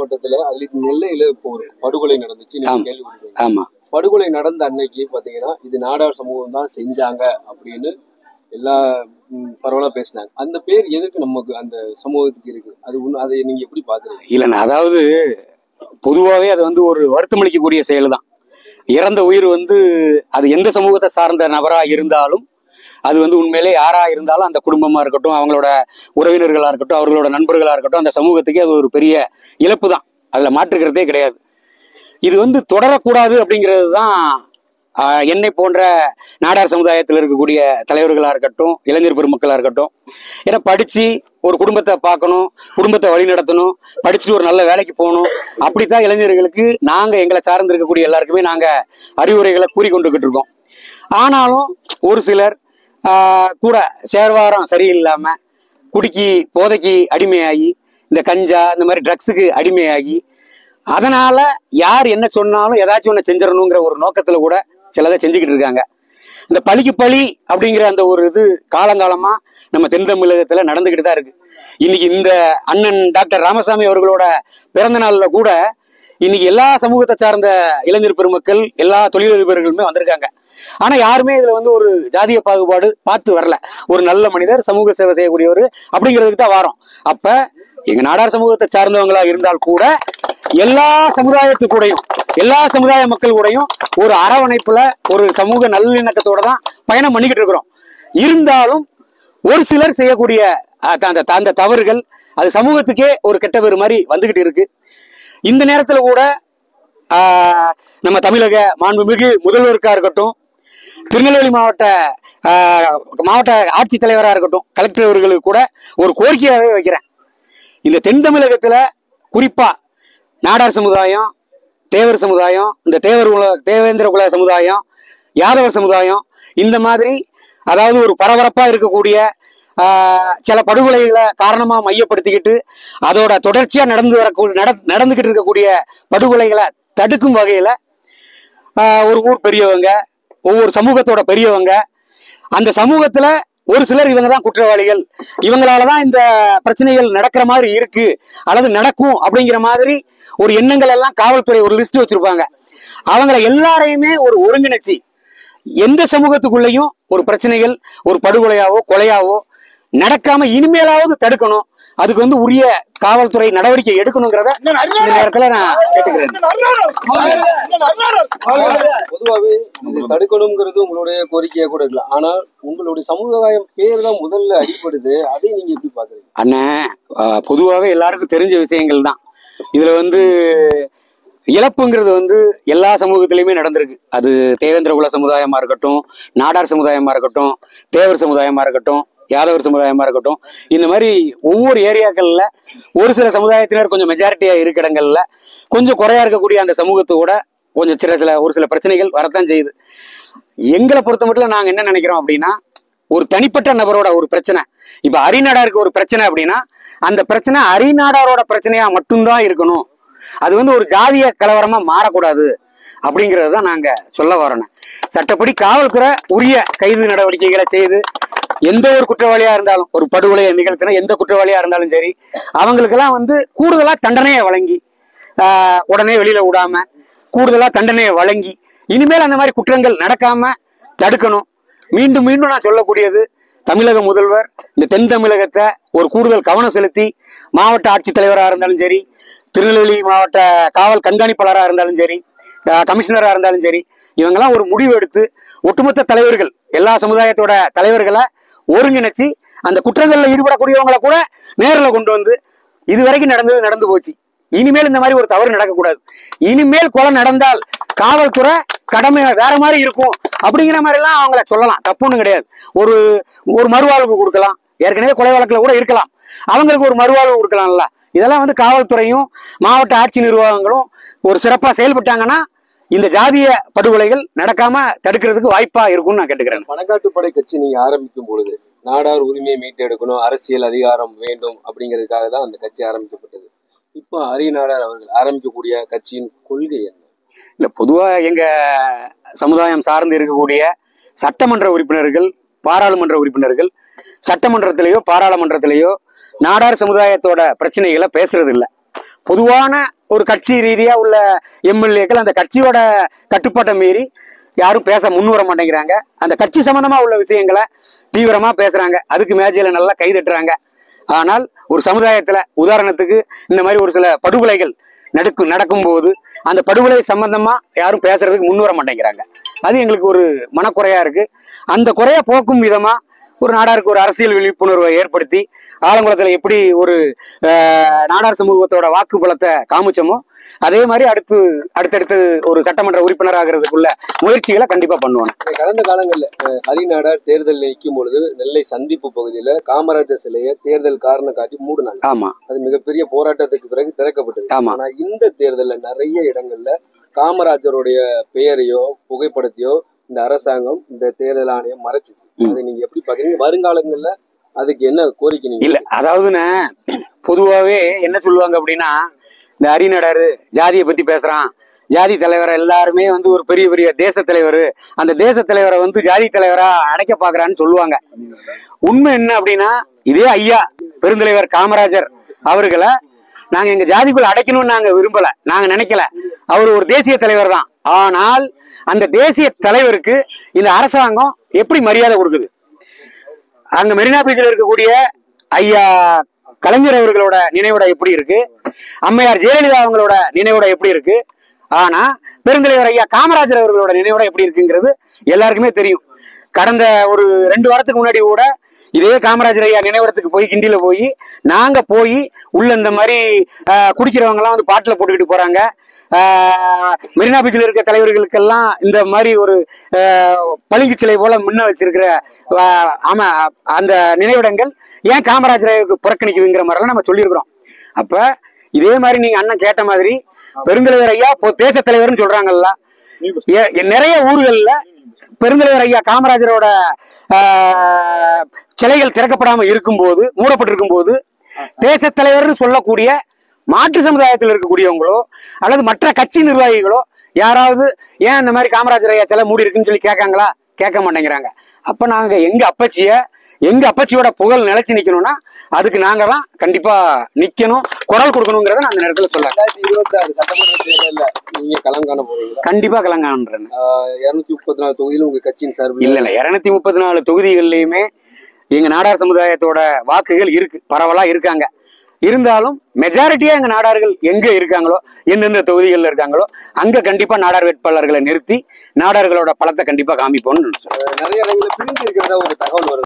மாவட்டத்துல அதுல நெல்லையில இப்போ ஒரு படுகொலை நடந்துச்சு, நீங்க கேள்விப்பட்டீங்க. ஆமா, படுகொலை நடந்த அன்னைக்கு பாத்தீங்கன்னா இது நாடார் சமூகம் தான் செஞ்சாங்க அப்படின்னு எல்லா பரவலா பேசினாங்க. அந்த பேர் எதுக்கு நமக்கு அந்த சமூகத்துக்கு இருக்கு? அதை நீங்க எப்படி பாக்குறீங்க? இல்லைண்ணா, அதாவது பொதுவாகவே அது வந்து ஒரு வருத்தமளிக்கக்கூடிய செயல் தான். இறந்த உயிர் வந்து அது எந்த சமூகத்தை சார்ந்த நபராக இருந்தாலும், அது வந்து உண்மையிலே யாரா இருந்தாலும் அந்த குடும்பமா இருக்கட்டும், அவங்களோட உறவினர்களா இருக்கட்டும், அவர்களோட நண்பர்களா இருக்கட்டும், அந்த சமூகத்துக்கே அது ஒரு பெரிய இழப்பு தான். அதுல மாற்றுக்கிறதே கிடையாது. இது வந்து தொடரக்கூடாது அப்படிங்கிறது தான் என்னை போன்ற நாடார் சமுதாயத்தில் இருக்கக்கூடிய தலைவர்களாக இருக்கட்டும், இளைஞர் பெருமக்களாக இருக்கட்டும். ஏன்னா படித்து ஒரு குடும்பத்தை பார்க்கணும், குடும்பத்தை வழி நடத்தணும், படிச்சுட்டு ஒரு நல்ல வேலைக்கு போகணும். அப்படித்தான் இளைஞர்களுக்கு நாங்கள் எங்களை சார்ந்து இருக்கக்கூடிய எல்லாருக்குமே நாங்கள் அறிவுரைகளை கூறிக்கொண்டுக்கிட்டு இருக்கோம். ஆனாலும் ஒரு சிலர் கூட சேர்வாரம் சரியில்லாமல் குடிக்கி போதைக்கு அடிமையாகி, இந்த கஞ்சா இந்த மாதிரி ட்ரக்ஸுக்கு அடிமையாகி, அதனால யார் என்ன சொன்னாலும் ஏதாச்சும் ஒன்று செஞ்சிடணுங்கிற ஒரு நோக்கத்தில் கூட சிலதை செஞ்சுக்கிட்டு இருக்காங்க. இந்த பழிக்கு பழி அப்படிங்கிற அந்த ஒரு இது காலங்காலமா நம்ம தென் தமிழகத்துல நடந்துகிட்டு தான் இருக்கு. இன்னைக்கு இந்த அண்ணன் டாக்டர் ராமசாமி அவர்களோட பிறந்த நாள்ல கூட இன்னைக்கு எல்லா சமூகத்தை சார்ந்த இளைஞர் பெருமக்கள், எல்லா தொழிலதிபர்களுமே வந்திருக்காங்க. ஆனா யாருமே இதுல வந்து ஒரு ஜாதிய பாகுபாடு பார்த்து வரல. ஒரு நல்ல மனிதர், சமூக சேவை செய்யக்கூடியவர் அப்படிங்கிறதுக்கு தான் வாரோம். அப்ப எங்க நாடார் சமூகத்தை சார்ந்தவங்களா இருந்தால் கூட எல்லா சமுதாயத்து கூடயும், எல்லா சமுதாய மக்கள் கூடயும் ஒரு அரவணைப்புல ஒரு சமூக நல்லிணக்கத்தோட தான் பயணம் பண்ணிக்கிட்டு இருக்கிறோம். இருந்தாலும் ஒரு சிலர் செய்யக்கூடிய அந்த தவறுகள் அது சமூகத்துக்கே ஒரு கெட்ட பேரு மாதிரி வந்துகிட்டு இருக்கு. இந்த நேரத்துல கூட நம்ம தமிழக மாண்புமிகு முதல்வருக்கா இருக்கட்டும், திருநெல்வேலி மாவட்ட ஆட்சித்தலைவராக இருக்கட்டும், கலெக்டர் அவர்களுக்கு கூட ஒரு கோரிக்கையாகவே வைக்கிறேன். இந்த தென் தமிழகத்துல குறிப்பா நாடார் சமுதாயம், தேவர் சமுதாயம், இந்த தேவேந்திர குல சமுதாயம், யாதவர் சமுதாயம், இந்த மாதிரி அதாவது ஒரு பரபரப்பா இருக்கக்கூடிய சில படுகொலைகளை காரணமா மையப்படுத்திக்கிட்டு அதோட தொடர்ச்சியா நடந்துகிட்டு இருக்கக்கூடிய படுகொலைகளை தடுக்கும் வகையில ஒரு ஊர் பெரியவங்க, ஒவ்வொரு சமூகத்தோட பெரியவங்க, அந்த சமூகத்துல ஒரு சிலர் இவங்க தான் குற்றவாளிகள், இவங்களாலதான் இந்த பிரச்சனைகள் நடக்கிற மாதிரி இருக்கு அல்லது நடக்கும் அப்படிங்கிற மாதிரி ஒரு எண்ணங்கள் எல்லாம் காவல்துறை ஒரு லிஸ்ட் வச்சிருப்பாங்க. அவங்கள எல்லாரையுமே ஒரு ஒருங்கிணைச்சு எந்த சமூகத்துக்குள்ளேயும் ஒரு பிரச்சனைகள், ஒரு படுகொலையாவோ கொலையாவோ நடக்காம இனிமேலாவது தடுக்கணும். அதுக்கு வந்து உரிய காவல்துறை நடவடிக்கை எடுக்கணுங்கிறத இந்த நேரத்துல நான் கேட்டுக்கிறேன். பொதுவாகவே தடுக்கணுங்கிறது உங்களுடைய கோரிக்கையா கூட இல்லை, ஆனால் உங்களுடைய சமுதாயம் பேர் தான் முதல்ல அடிப்படுது. அதை நீங்க எப்படி பாக்குறீங்க? அண்ணன், பொதுவாகவே எல்லாருக்கும் தெரிஞ்ச விஷயங்கள் தான். இதுல வந்து இழப்புங்கிறது வந்து எல்லா சமூகத்திலையுமே நடந்திருக்கு. அது தேவேந்திர குல சமுதாயமா இருக்கட்டும், நாடார் சமுதாயமா இருக்கட்டும், தேவர் சமுதாயமா இருக்கட்டும், யாதவர் சமுதாயமா இருக்கட்டும், இந்த மாதிரி ஒவ்வொரு ஏரியாக்கள்ல ஒரு சில சமுதாயத்தினர் கொஞ்சம் மெஜாரிட்டியா இருக்க இடங்கள்ல கொஞ்சம் குறையா இருக்கக்கூடிய அந்த சமூகத்தோட கொஞ்சம் ஒரு சில பிரச்சனைகள் வரத்தான் செய்யுது. எங்களை பொறுத்த மட்டும் நாங்க என்ன நினைக்கிறோம் அப்படின்னா, ஒரு தனிப்பட்ட நபரோட ஒரு பிரச்சனை, இப்ப அரிநாடாருக்கு ஒரு பிரச்சனை அப்படின்னா அந்த பிரச்சனை அரிநாடாரோட பிரச்சனையா மட்டும்தான் இருக்கணும். அது வந்து ஒரு ஜாதிய கலவரமா மாறக்கூடாது அப்படிங்கிறது தான் நாங்க சொல்ல வரோம். சட்டப்படி காவல்துறை உரிய கைது நடவடிக்கைகளை செய்து எந்த ஒரு குற்றவாளியா இருந்தாலும், ஒரு படுகொலையை நிகழ்த்தின எந்த குற்றவாளியா இருந்தாலும் சரி, அவங்களுக்கெல்லாம் வந்து கூடுதலா தண்டனையை வழங்கி, உடனே வெளியில விடாம கூடுதலா தண்டனையை வழங்கி இனிமேல் அந்த மாதிரி குற்றங்கள் நடக்காம தடுக்கணும். மீண்டும் மீண்டும் நான் சொல்லக்கூடியது, தமிழக முதல்வர் இந்த தென் தமிழகத்தை ஒரு கூடுதல் கவனம் செலுத்தி மாவட்ட ஆட்சித்தலைவராக இருந்தாலும் சரி, திருநெல்வேலி மாவட்ட காவல் கண்காணிப்பாளராக இருந்தாலும் சரி, கமிஷனராக இருந்தாலும் சரி, இவங்கெல்லாம் ஒரு முடிவு எடுத்து ஒட்டுமொத்த தலைவர்கள், எல்லா சமுதாயத்தோட தலைவர்களை ஒருங்கிணைச்சு அந்த குற்றங்கள்ல ஈடுபடக்கூடியவங்களை கூட நேரில் கொண்டு வந்து இதுவரைக்கும் நடந்து போச்சு, இனிமேல் இந்த மாதிரி ஒரு தவறு நடக்கக்கூடாது, இனிமேல் கொலை நடந்தால் காவல்துறை கடமை வேற மாதிரி இருக்கும் அப்படிங்கிற மாதிரி எல்லாம் அவங்கள சொல்லலாம், தப்புன்னு கிடையாது. ஒரு மறுவாழ்வு கொடுக்கலாம், ஏற்கனவே கொலை வழக்குல கூட இருக்கலாம், அவங்களுக்கு ஒரு மறுவாழ்வு கொடுக்கலாம்ல. இதெல்லாம் வந்து காவல்துறையும் மாவட்ட ஆட்சி நிர்வாகங்களும் ஒரு சிறப்பா செயல்பட்டாங்கன்னா இந்த ஜாதிய படுகொலைகள் நடக்காம தடுக்கிறதுக்கு வாய்ப்பா இருக்கும்னு நான் கேட்டுக்கிறேன். பணக்காட்டுப்படை கட்சி நீங்க ஆரம்பிக்கும் பொழுது நாடார் உரிமையை மீட்டெடுக்கணும், அரசியல் அதிகாரம் வேண்டும் அப்படிங்கிறதுக்காக தான் அந்த கட்சி ஆரம்பிக்கப்பட்டது. இப்போ அரிநாடார் அவர்கள் ஆரம்பிக்கக்கூடிய கட்சியின் கொள்கை என்ன? இல்ல, பொதுவா எங்க சமுதாயம் சார்ந்து இருக்கக்கூடிய சட்டமன்ற உறுப்பினர்கள், பாராளுமன்ற உறுப்பினர்கள் சட்டமன்றத்திலேயோ பாராளுமன்றத்திலேயோ நாடார் சமுதாயத்தோட பிரச்சனைகளை பேசுறது இல்லை. பொதுவான ஒரு கட்சி ரீதியா உள்ள எம்எல்ஏக்கள் அந்த கட்சியோட கட்டுப்பாட்டை மீறி யாரும் பேச முன் வர மாட்டேங்கிறாங்க. அந்த கட்சி சம்பந்தமா உள்ள விஷயங்களை தீவிரமா பேசுறாங்க, அதுக்கு மேஜையில நல்லா கைதட்டுறாங்க. ஆனால் ஒரு சமுதாயத்துல உதாரணத்துக்கு இந்த மாதிரி ஒரு சில படுகொலைகள் நடக்கும்போது அந்த படுகொலை சம்பந்தமா யாரும் பேசுறதுக்கு முன் வர மாட்டேங்கிறாங்க. அது எங்களுக்கு ஒரு மனக்குறையா இருக்கு. அந்த குறைய போக்கும் விதமா ஒரு நாடாருக்கு ஒரு அரசியல் விழிப்புணர்வை ஏற்படுத்தி ஆலங்குளத்தில் எப்படி ஒரு நாடார் சமூகத்தோட வாக்கு பலத்தை காமிச்சோமோ அதே மாதிரி அடுத்தடுத்து ஒரு சட்டமன்ற உறுப்பினர் ஆகிறதுக்குள்ள முயற்சிகளை கண்டிப்பா பண்ணுவாங்க. கடந்த காலங்களில் ஹரிநாடார் தேர்தல் நிற்கும் பொழுது நெல்லை சந்திப்பு பகுதியில காமராஜர் சிலையை தேர்தல் காரணம் காட்டி மூடினாங்க. ஆமா, அது மிகப்பெரிய போராட்டத்துக்கு பிறகு திறக்கப்பட்டது. ஆமா. ஆனா இந்த தேர்தலில் நிறைய இடங்கள்ல காமராஜருடைய பெயரையோ புகைப்படத்தையோ இந்த அரசாங்கம் இந்த தேர்தல் ஆணையம் மறைச்சிச்சு. அதை நீங்க எப்படி பாக்குறீங்க? வருங்காலங்கள்ல அதுக்கு என்ன கோரிக்கை? நீங்க இல்ல, அதாவதுன்னு பொதுவாகவே என்ன சொல்லுவாங்க அப்படின்னா, இந்த ஹரிநாடாரு ஜாதியை பத்தி பேசுறான், ஜாதி தலைவரை எல்லாருமே ஒரு பெரிய பெரிய தேச தலைவர், அந்த தேச தலைவரை ஜாதி தலைவரா அடைக்க பாக்குறான்னு சொல்லுவாங்க. உண்மை என்ன அப்படின்னா, இதே ஐயா பெருந்தலைவர் காமராஜர் அவர்களை நாங்க எங்க ஜாதிக்குள்ள அடைக்கணும்னு நாங்க விரும்பல, நாங்க நினைக்கல. அவர் ஒரு தேசிய தலைவர் தான். ஆனால் அந்த தேசிய தலைவருக்கு இந்த அரசாங்கம் எப்படி மரியாதை கொடுக்குது? அங்க மெரினா பீச்சில் இருக்கக்கூடிய ஐயா கலைஞர் அவர்களோட நினைவிட எப்படி இருக்கு, அம்மையார் ஜெயலலிதா அவங்களோட நினைவிட எப்படி இருக்கு, ஆனா பெருந்தலைவர் ஐயா காமராஜர் அவர்களோட நினைவிட எப்படி இருக்குங்கிறது எல்லாருக்குமே தெரியும். கடந்த ஒரு 2 வாரத்துக்கு முன்னாடி கூட இதே காமராஜர் ஐயா நினைவிடத்துக்கு போய் கிண்டியில போய் நாங்க போய் உள்ள இந்த மாதிரி குடிக்கிறவங்க எல்லாம் பாட்டில போட்டுக்கிட்டு போறாங்க. மெரினா பீச்சில் இருக்க தலைவர்களுக்கெல்லாம் இந்த மாதிரி ஒரு பளிங்கு சிலை போல முன்ன வச்சிருக்கிற ஆமா அந்த நினைவிடங்கள் ஏன் காமராஜருக்கு புறக்கணிக்குதுங்கிற மாதிரிலாம் நம்ம சொல்லியிருக்கிறோம். அப்ப இதே மாதிரி நீங்க அண்ணன் கேட்ட மாதிரி பெருந்தலைவர் ஐயா தேச தலைவர்னு சொல்றாங்கல்ல, நிறைய ஊர்கள்ல பெருந்தலைவர் ஐயா காமராஜரோட சிலைகள் திறக்கப்படாம இருக்கும்போது, மூடப்பட்டிருக்கும் போது, தேச தலைவர்னு சொல்லக்கூடிய மாற்று சமுதாயத்தில் இருக்கக்கூடியவங்களோ அல்லது மற்ற கட்சி நிர்வாகிகளோ யாராவது ஏன் இந்த மாதிரி காமராஜர் ஐயா சிலை மூடி இருக்குன்னு சொல்லி கேட்காங்களா? கேட்க மாட்டேங்கிறாங்க. அப்ப நாங்க எங்க அப்பச்சியோட புகழ் நிலைச்சு நிக்கணும்னா அதுக்கு நாங்க தான் கண்டிப்பா நிக்கணும், குரல் கொடுக்கணுங்கிறத நான் அந்த நேரத்துல சொல்றேன். 2026 சட்டமன்ற தேர்தல்ல நீங்க களம் காண போறீங்களா? கண்டிப்பா களம் காண்றேன். 234 தொகுதியிலும் உங்க கட்சியின் சார்பில் இல்ல 234 தொகுதிகள்லயுமே எங்க நாடார் சமுதாயத்தோட வாக்குகள் இருக்கு, பரவலா இருக்காங்க. இருந்தாலும் மெஜாரிட்டியா எங்க நாடார்கள் எங்க இருக்காங்களோ, எந்தெந்த தொகுதிகள்ல இருக்காங்களோ அங்க கண்டிப்பா நாடார் வேட்பாளர்களை நிறுத்தி நாடார்களோட பலத்தை கண்டிப்பா காமிப்போம்னு நிறைய இடங்களில் பிரிஞ்சு இருக்கிறதா ஒரு தகவல் வருது.